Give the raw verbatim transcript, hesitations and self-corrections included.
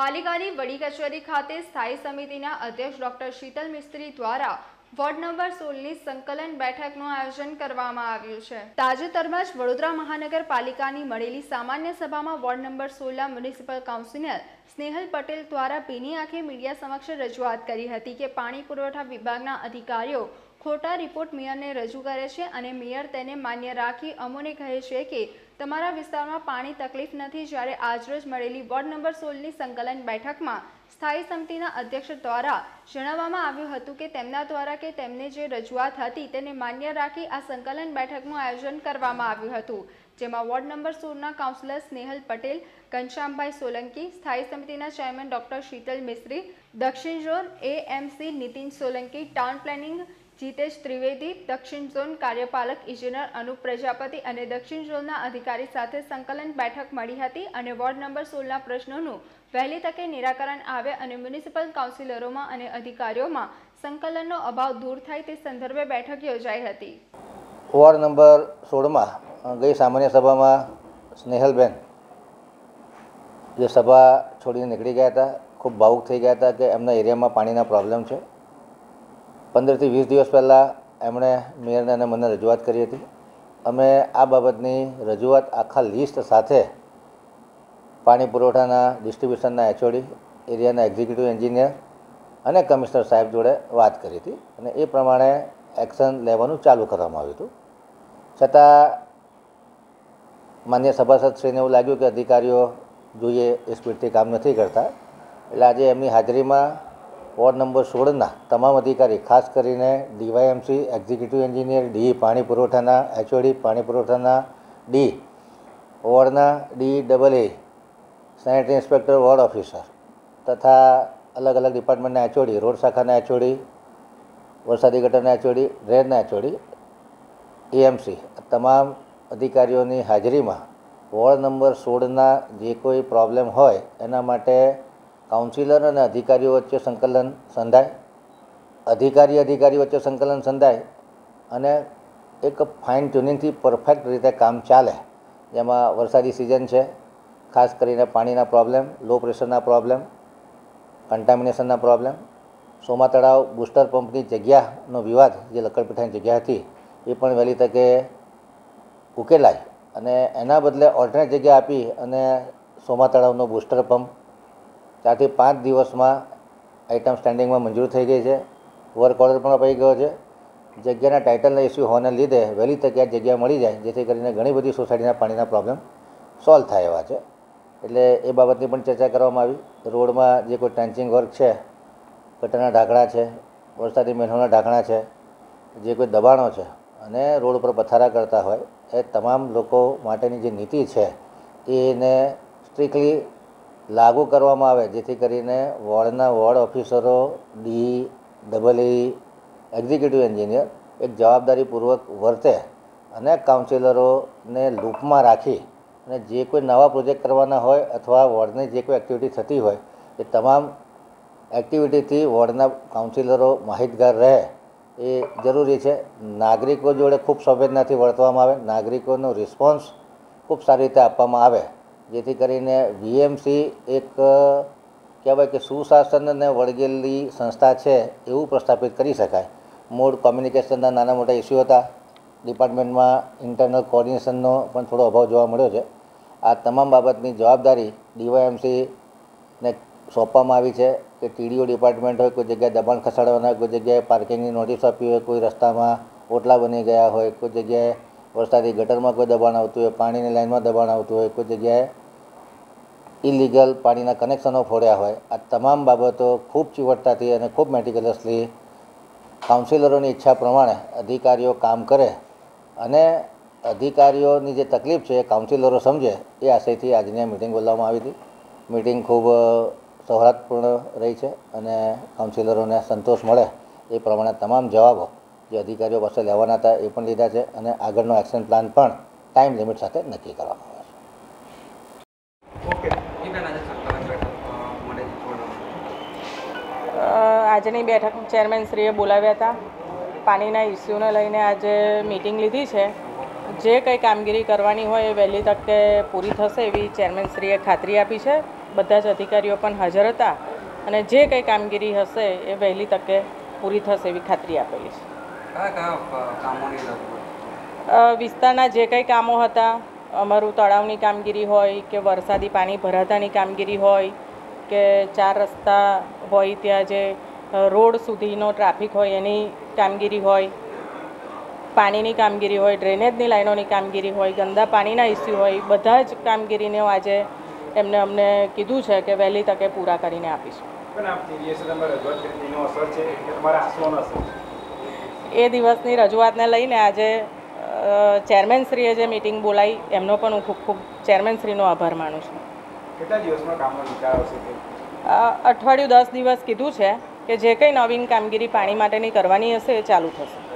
પાલિકાની વડી કચેરી ખાતે સ્થાયી સમિતિના અધ્યક્ષ ડોક્ટર શીતલ મિસ્ત્રી દ્વારા વોર્ડ નંબર સોળની સંકલન બેઠકનું આયોજન કરવામાં આવ્યું છે। તાજેતરમાં જ વડોદરા મહાનગરપાલિકાની મળેલી સામાન્ય સભામાં વોર્ડ નંબર સોળના મ્યુનિસિપલ કાઉન્સિલર સ્નેહલ પટેલ દ્વારા ભીની આંખે મીડિયા સમક્ષ રજૂઆત કરી હતી કે પાણી પુરવઠા વિભાગના અધિકારીઓ ખોટા રિપોર્ટ મેયરને રજૂ કરે છે અને મેયર તેને માન્ય રાખી અમોને કહે છે કે તમારા વિસ્તારમાં પાણી તકલીફ નથી। જ્યારે આજરોજ મળેલી વોર્ડ નંબર સોળની સંકલન બેઠકમાં સ્થાયી સમિતિના અધ્યક્ષ દ્વારા જણાવવામાં આવ્યું હતું કે તેમના દ્વારા કે તેમને જે રજૂઆત હતી તેને માન્ય રાખી આ સંકલન બેઠકનું આયોજન કરવામાં આવ્યું હતું, જેમાં વોર્ડ નંબર સોળના કાઉન્સિલર સ્નેહલ પટેલ, ઘનશ્યામભાઈ સોલંકી, સ્થાયી સમિતિના ચેરમેન ડોક્ટર શીતલ મિસ્ત્રી, દક્ષિણ zone AMC Nitin Solanki, town planning Jitesh Trivedi, દક્ષિણ ઝોન કાર્યપાલક ઇજનેર અનુપ પ્રજાપતિ અને દક્ષિણ ઝોનના અધિકારી સાથે સંકલન બેઠક મળી હતી અને વોર્ડ નંબર સોળના પ્રશ્નોનું વહેલી તકે નિરાકરણ આવે અને મ્યુનિસિપલ કાઉન્સિલરોમાં અને અધિકારીઓમાં સંકલનનો અભાવ દૂર થાય તે સંદર્ભે બેઠક યોજાઈ હતી। વોર્ડ નંબર સોળમાં ગઈ સામાન્ય સભામાં સ્નેહલબેન જે સભા છોડીને નીકળી ગયા હતા, ખૂબ ભાવુક થઈ ગયા હતા કે એમના એરિયામાં પાણીના પ્રોબ્લેમ છે। પંદરથી વીસ દિવસ પહેલાં એમણે મેયરને અને મને રજૂઆત કરી હતી। અમે આ બાબતની રજૂઆત આખા લિસ્ટ સાથે પાણી પુરવઠાના ડિસ્ટ્રીબ્યુશનના એચઓડી, એરિયાના એક્ઝિક્યુટિવ એન્જિનિયર અને કમિશનર સાહેબ જોડે વાત કરી હતી અને એ પ્રમાણે એક્શન લેવાનું ચાલુ કરવામાં આવ્યું હતું। છતાં માન્ય સભાસદશ્રીને એવું લાગ્યું કે અધિકારીઓ જોઈએ એ સ્પીડથી કામ નથી કરતા, એટલે આજે એમની હાજરીમાં વોર્ડ નંબર સોળના તમામ અધિકારી, ખાસ કરીને ડીવાયએમસી એક્ઝિક્યુટિવ એન્જિનિયર, ડી પાણી પુરવઠાના એચઓડી, પાણી પુરવઠાના ડી, વોર્ડના D double A, sanitary inspector, ward officer તથા અલગ અલગ ડિપાર્ટમેન્ટના એચઓડી, રોડ શાખાના એચઓડી, વરસાદી ગટરના એચઓડી, ડ્રેનના એચઓડી, એએમસી તમામ અધિકારીઓની હાજરીમાં વોર્ડ નંબર સોળના જે કોઈ પ્રોબ્લેમ હોય એના માટે કાઉન્સિલર અને અધિકારીઓ વચ્ચે સંકલન સંધાય, અધિકારી અધિકારી વચ્ચે સંકલન સંધાય અને એક ફાઇન ટ્યુનિંગથી પરફેક્ટ રીતે કામ ચાલે। જેમાં વરસાદી સિઝન છે, ખાસ કરીને પાણીના પ્રોબ્લેમ, લો પ્રેશરના પ્રોબ્લેમ, કન્ટામિનેશનના પ્રોબ્લેમ, સોમા તળાવ બુસ્ટર પંપની જગ્યાનો વિવાદ જે લક્કડપીઠાની જગ્યા હતી એ પણ વહેલી તકે ઉકેલાય અને એના બદલે ઓલ્ટરનેટ જગ્યા આપી અને સોમા તળાવનો બુસ્ટર પંપ ચારથી પાંચ દિવસમાં આઇટમ સ્ટેન્ડિંગમાં મંજૂર થઈ ગઈ છે, વર્ક ઓર્ડર પણ અપાઈ ગયો છે। જગ્યાના ટાઇટલના ઇસ્યુ હોવાને લીધે વહેલી તકે આ જગ્યા મળી જાય, જેથી કરીને ઘણી બધી સોસાયટીના પાણીના પ્રોબ્લેમ સોલ્વ થાય એવા છે। એટલે એ બાબતની પણ ચર્ચા કરવામાં આવી। રોડમાં જે કોઈ ટ્રેન્ચિંગ વર્ક છે, ગટરના ઢાંકણા છે, વરસાદી મેનહોલના ઢાંકણા છે, જે કોઈ દબાણો છે અને રોડ ઉપર પથારા કરતા હોય એ તમામ લોકો માટેની જે નીતિ છે એને સ્ટ્રિક્ટલી લાગુ કરવામાં આવે, જેથી કરીને વોર્ડના વોર્ડ ઓફિસરો, D double E, executive engineer એક જવાબદારીપૂર્વક વર્તે અને કાઉન્સિલરોને લૂપમાં રાખી અને જે કોઈ નવા પ્રોજેક્ટ કરવાના હોય અથવા વોર્ડની જે કોઈ એક્ટિવિટી થતી હોય એ તમામ એક્ટિવિટીથી વોર્ડના કાઉન્સિલરો માહિતગાર રહે એ જરૂરી છે। નાગરિકો જોડે ખૂબ સંવેદનાથી વર્તવામાં આવે, નાગરિકોનો રિસ્પોન્સ ખૂબ સારી રીતે આપવામાં આવે, જેથી કરીને વીએમસી એક કહેવાય કે સુશાસનને વળગેલી સંસ્થા છે એવું પ્રસ્થાપિત કરી શકાય। મૂળ કોમ્યુનિકેશનના નાના મોટા ઇસ્યુ હતા, ડિપાર્ટમેન્ટમાં ઇન્ટરનલ કોઓર્ડિનેશનનો પણ થોડો અભાવ જોવા મળ્યો છે। આ તમામ બાબતની જવાબદારી ડીવાયએમસીને સોંપવામાં આવી છે કે ટીડીઓ ડિપાર્ટમેન્ટ હોય, કોઈ જગ્યાએ દબાણ ખસાડવાના હોય, કોઈ જગ્યાએ પાર્કિંગની નોટિસ આપી હોય, કોઈ રસ્તામાં ઓટલા બની ગયા હોય, કોઈ જગ્યાએ વરસાદી ગટરમાં કોઈ દબાણ આવતું હોય, પાણીની લાઇનમાં દબાણ આવતું હોય, કોઈ જગ્યાએ ઇલીગલ પાણીના કનેક્શનો ફોડ્યા હોય, આ તમામ બાબતો ખૂબ ચીવટતાથી અને ખૂબ મેટિક્યુલસલી કાઉન્સિલરોની ઈચ્છા પ્રમાણે અધિકારીઓ કામ કરે અને અધિકારીઓની જે તકલીફ છે એ કાઉન્સિલરો સમજે એ આશયથી આજની મિટિંગ બોલાવવામાં આવી હતી। મિટિંગ ખૂબ સૌહાર્દપૂર્ણ રહી છે અને કાઉન્સિલરોને સંતોષ મળે એ પ્રમાણે તમામ જવાબો જે અધિકારીઓ પાસે લેવાના હતા એ પણ લીધા છે અને આગળનો એક્શન પ્લાન પણ ટાઈમ લિમિટ સાથે નક્કી કરવામાં આવે છે। આજની બેઠક ચેરમેનશ્રીએ બોલાવ્યા હતા, પાણીના ઇસ્યુને લઈને આજે મિટિંગ લીધી છે। જે કંઈ કામગીરી કરવાની હોય એ વહેલી તકે પૂરી થશે એવી ચેરમેનશ્રીએ ખાતરી આપી છે। બધા જ અધિકારીઓ પણ હાજર હતા અને જે કંઈ કામગીરી હશે એ વહેલી તકે પૂરી થશે એવી ખાતરી આપેલી છે. વિસ્તારના જે કંઈ કામો હતા, અમારું તળાવની કામગીરી હોય કે વરસાદી પાણી ભરાતાની કામગીરી હોય કે ચાર રસ્તા હોય ત્યાં જે રોડ સુધીનો ટ્રાફિક હોય એની કામગીરી હોય, પાણીની કામગીરી હોય, ડ્રેનેજની લાઈનોની કામગીરી હોય, ગંદા પાણીના ઇસ્યુ હોય, બધા જ કામગીરીને આજે એમને અમને કીધું છે કે વહેલી તકે પૂરા કરીને આપીશું. એ દિવસની રજૂઆતને લઈને આજે ચેરમેનશ્રીએ જે મિટિંગ બોલાવી એમનો પણ હું ખૂબ ખૂબ ચેરમેનશ્રીનો આભાર માનું છું. કેટલા દિવસમાં કામનો વિચાર આવશે? અઠવાડિયું દસ દિવસ કીધું છે કે જે કંઈ નવીન કામગીરી પાણી માટેની કરવાની હશે એ ચાલુ થશે.